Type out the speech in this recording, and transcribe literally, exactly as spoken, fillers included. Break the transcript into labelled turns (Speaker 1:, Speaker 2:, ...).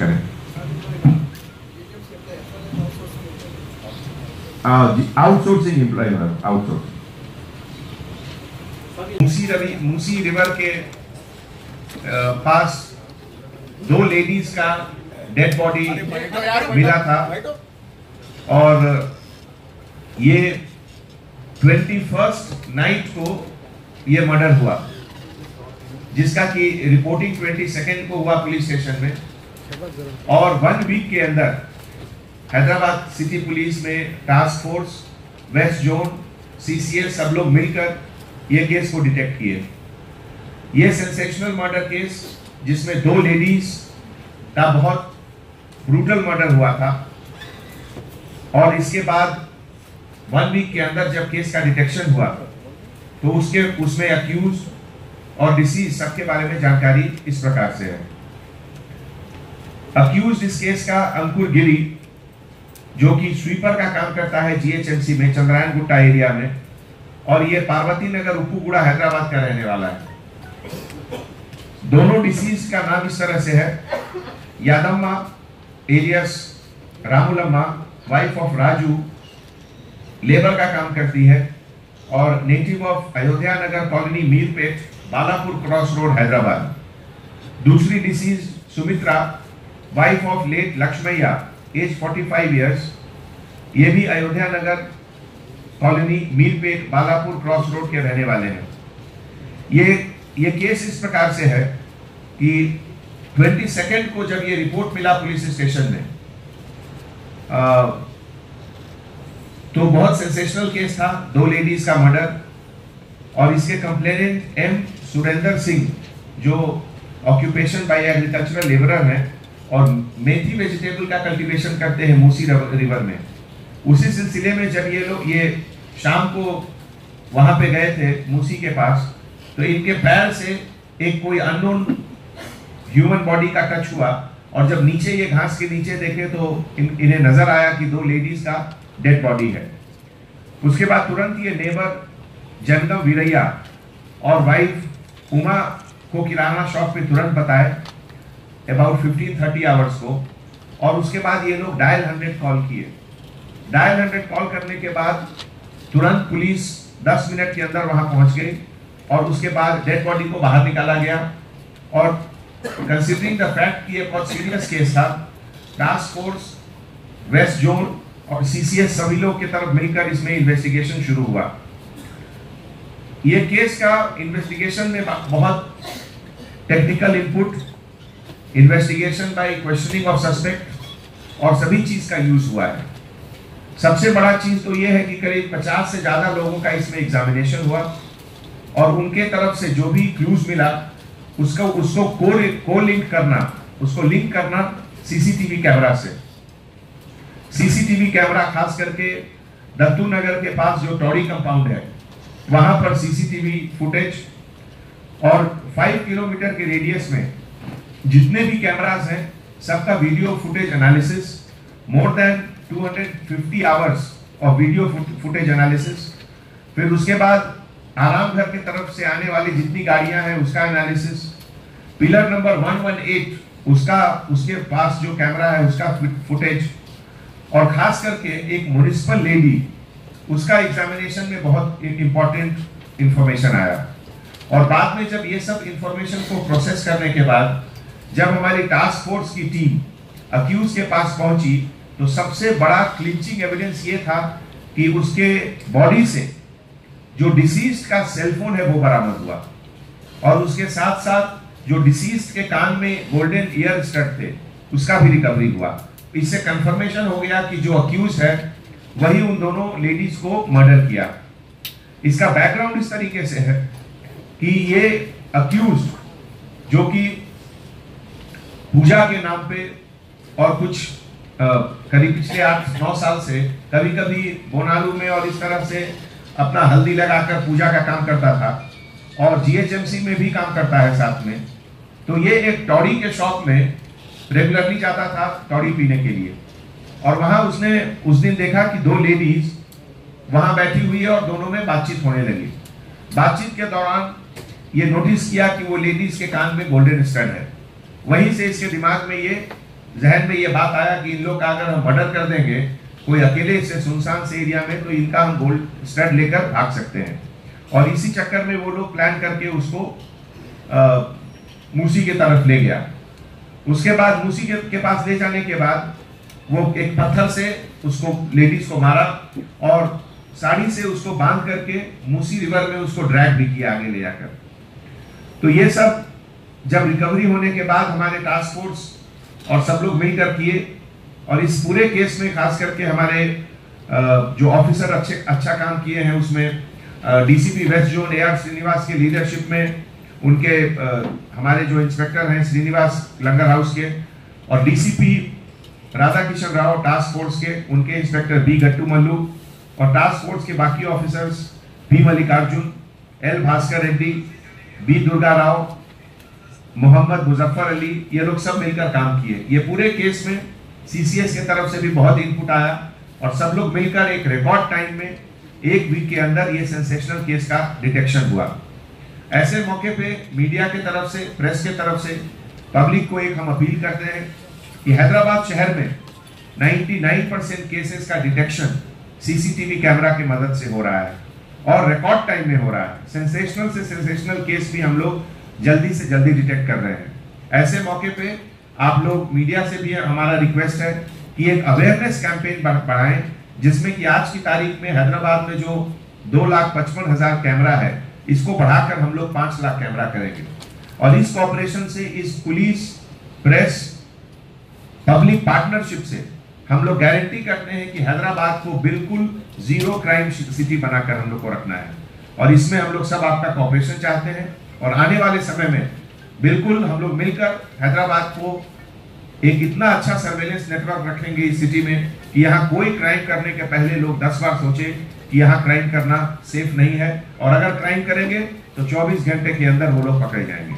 Speaker 1: करें। Outsourcing employ outsource Musi river Musi river के आ, पास दो लेडीज का डेड बॉडी मिला था और ये ट्वेंटी फर्स्ट नाइट को ये मर्डर हुआ, जिसका कि रिपोर्टिंग ट्वेंटी सेकेंड को हुआ पुलिस स्टेशन में, और वन वीक के अंदर हैदराबाद सिटी पुलिस में task force, west zone, CCL सब लोग मिलकर ये केस को डिटेक्ट किए। ये सेंसेशनल मर्डर केस जिसमें दो लेडीज का बहुत ब्रूटल मर्डर हुआ था, और इसके बाद वन वीक के अंदर जब केस का डिटेक्शन हुआ तो उसके उसमें अक्यूज और डिसीज सबके बारे में जानकारी इस प्रकार से है। अक्यूज इस केस का अंकुर गिरी, जो कि स्वीपर का काम करता है जीएचएमसी में चंद्रायन गुट्टा एरिया में, और ये पार्वती नगर उप्पुगुड़ा हैदराबाद का रहने वाला है। दोनों डिसीज का नाम इस तरह से है, Yadamma alias Ramulamma, wife of Raju, labour का काम करती है और native of Ayodhya Nagar colony Meerpet, Balapur cross road Hyderabad. दूसरी deceased Sumitra, wife of late Lakshmaiah, age पैंतालीस इयर्स, ये भी Ayodhya Nagar colony Meerpet, Balapur cross road के रहने वाले हैं। ये ये केस इस प्रकार से है कि ट्वेंटी सेकेंड को जब ये रिपोर्ट मिला पुलिस स्टेशन में, आ, तो बहुत सेंसेशनल केस था, दो लेडीज का मर्डर, और इसके कंप्लेनेंट एम सुरेंद्र सिंह जो ऑक्यूपेशन बाय एग्रीकल्चरल लेबरर हैं और मेथी वेजिटेबल का कल्टीवेशन करते हैं मूसी रिवर में। उसी सिलसिले में जब ये लोग ये शाम को वहां पे गए थे मूसी के पास, तो इनके पैर से एक कोई अननोन ह्यूमन बॉडी का टच हुआ, और जब नीचे ये घास के नीचे देखे तो इन, इन्हें नजर आया कि दो लेडीज का डेड बॉडी है। उसके बाद तुरंत ये नेबर जंगम वीरैया और वाइफ उमा को किराना शॉप पे तुरंत बताए अबाउट फिफ्टीन थर्टी आवर्स को, और उसके बाद ये लोग डायल हंड्रेड कॉल किए। डायल हंड्रेड कॉल करने के बाद तुरंत पुलिस दस मिनट के अंदर वहां पहुंच गई, और उसके बाद डेड बॉडी को बाहर निकाला गया। और कंसिडरिंग द फैक्ट कि ये बहुत सीरियस केस था, टास्क फोर्स, वेस्ट जोन और सीसीएस सभी लोग की तरफ मिलकर इसमें इन्वेस्टिगेशन शुरू हुआ। ये केस का इन्वेस्टिगेशन में बहुत technical input, investigation by questioning of suspect और सभी चीज का यूज हुआ है। सबसे बड़ा चीज तो यह है कि करीब पचास से ज्यादा लोगों का इसमें एग्जामिनेशन हुआ, और उनके तरफ से जो भी क्लूज मिला उसको उसको को को लिंक करना उसको लिंक करना सीसीटीवी कैमरा से। सीसीटीवी कैमरा खास करके दत्तू नगर के पास जो टॉडी कंपाउंड है वहां पर सीसीटीवी फुटेज, और फाइव किलोमीटर के रेडियस में जितने भी कैमरास हैं सबका video footage analysis, more than two hundred fifty hours of video footage analysis. फिर उसके बाद आराम घर की तरफ से आने वाली जितनी गाड़ियां हैं उसका analysis, pillar number one one eight उसका उसके पास जो कैमरा है उसका फुटेज, और खास करके एक म्युनिसिपल लेडी उसका एग्जामिनेशन में बहुत इंपॉर्टेंट इंफॉर्मेशन आया। और बाद में जब ये सब इंफॉर्मेशन को प्रोसेस करने के बाद जब हमारी टास्क फोर्स की टीम अक्यूज के पास पहुंची, तो सबसे बड़ा क्लिंचिंग एविडेंस ये था कि उसके बॉडी से जो डिसीज्ड का सेलफोन है वो बरामद हुआ, और उसके साथ साथ जो डिसीज्ड के कान में गोल्डन ईयर स्टड थे उसका भी रिकवरी हुआ। इससे कंफर्मेशन हो गया कि जो अक्यूज है वही उन दोनों लेडीज को मर्डर किया। इसका बैकग्राउंड इस तरीके से है कि ये अक्यूज जो कि पूजा के नाम पे और कुछ आ, करीब पिछले आठ नौ साल से कभी कभी बोनालू में और इस तरह से अपना हल्दी लगाकर पूजा का काम करता था, और जीएचएमसी में भी काम करता है साथ में। तो ये एक टॉडी के शॉप में रेगुलरली जाता था टॉडी पीने के लिए, और वहां उसने उस दिन देखा कि दो लेडीज वहां बैठी हुई है और दोनों में बातचीत होने लगी। बातचीत के दौरान ये नोटिस किया कि वो लेडीज के कान में गोल्डन स्टड है। वहीं से इसके दिमाग में ये जहन में ये बात आया कि इन लोग का अगर हम मर्डर कर देंगे कोई अकेले से सुनसान से एरिया में, तो इनका हम गोल्ड स्टड लेकर भाग सकते हैं। और इसी चक्कर में वो लोग प्लान करके उसको आ, मूसी की तरफ ले गया। उसके बाद मूसी के, के पास ले जाने के बाद वो एक पत्थर से उसको लेडीज को मारा और साड़ी से उसको बांध करके मूसी रिवर में उसको ड्रैग भी किया आगे ले जाकर। तो ये सब जब रिकवरी होने के बाद हमारे टास्क फोर्स और सब लोग मिलकर किए, और इस पूरे केस में खास करके हमारे जो ऑफिसर अच्छे अच्छा काम किए हैं, उसमें DCP west zone A R Srinivas के लीडरशिप में उनके हमारे जो इंस्पेक्टर हैं श्रीनिवास लंगर हाउस के, और DCP Radha Kishan Rao task force के, उनके इंस्पेक्टर बी गट्टू मल्लू, और टास्क फोर्स के बाकी officers B Mallikarjun, L Bhaskar Reddy, B Durga Rao, Mohammed Muzaffar Ali, ये लोग सब मिलकर काम किए। ये पूरे केस में सीसीएस की तरफ से भी बहुत इनपुट आया और सब लोग मिलकर एक रिकॉर्ड टाइम में एक वीक के अंदर ये सेंसेशनल केस का डिटेक्शन हुआ। ऐसे मौके पे मीडिया की तरफ से, प्रेस की तरफ से पब्लिक को एक हम अपील करते हैं कि हैदराबाद शहर में निन्यानवे परसेंट केसेस का डिटेक्शन सीसीटीवी कैमरा की मदद से हो रहा है और रिकॉर्ड टाइम में हो रहा है। सेंसेशनल से सेंसेशनल केस भी हम लोग जल्दी से जल्दी डिटेक्ट कर रहे हैं। ऐसे मौके पे आप लोग मीडिया से भी हमारा रिक्वेस्ट है कि एक अवेयरनेस कैंपेन बढ़ाएं, जिसमें कि आज की तारीख में हैदराबाद में जो दो लाख पचपन हजार कैमरा है, इसको बढ़ाकर हम लोग पांच लाख कैमरा करेंगे। और इस कॉपरेशन से, इस पुलिस, प्रेस, पब्लिक पार्टनरशिप से हम लोग गारंटी करते हैं कि हैदराबाद को बिल्कुल जीरो क्राइम सिटी बनाकर हम लोग को रखना है। और इसमें हम लोग सब आपका कॉपरेशन चाहते हैं और आने वाले समय में बिल्कुल हम लोग मिलकर हैदराबाद को एक इतना अच्छा सर्वेलेंस नेटवर्क रखेंगे इस सिटी में कि यहाँ कोई क्राइम करने के पहले लोग दस बार सोचे कि यहाँ क्राइम करना सेफ नहीं है, और अगर क्राइम करेंगे तो चौबीस घंटे के अंदर वो लोग पकड़े जाएंगे।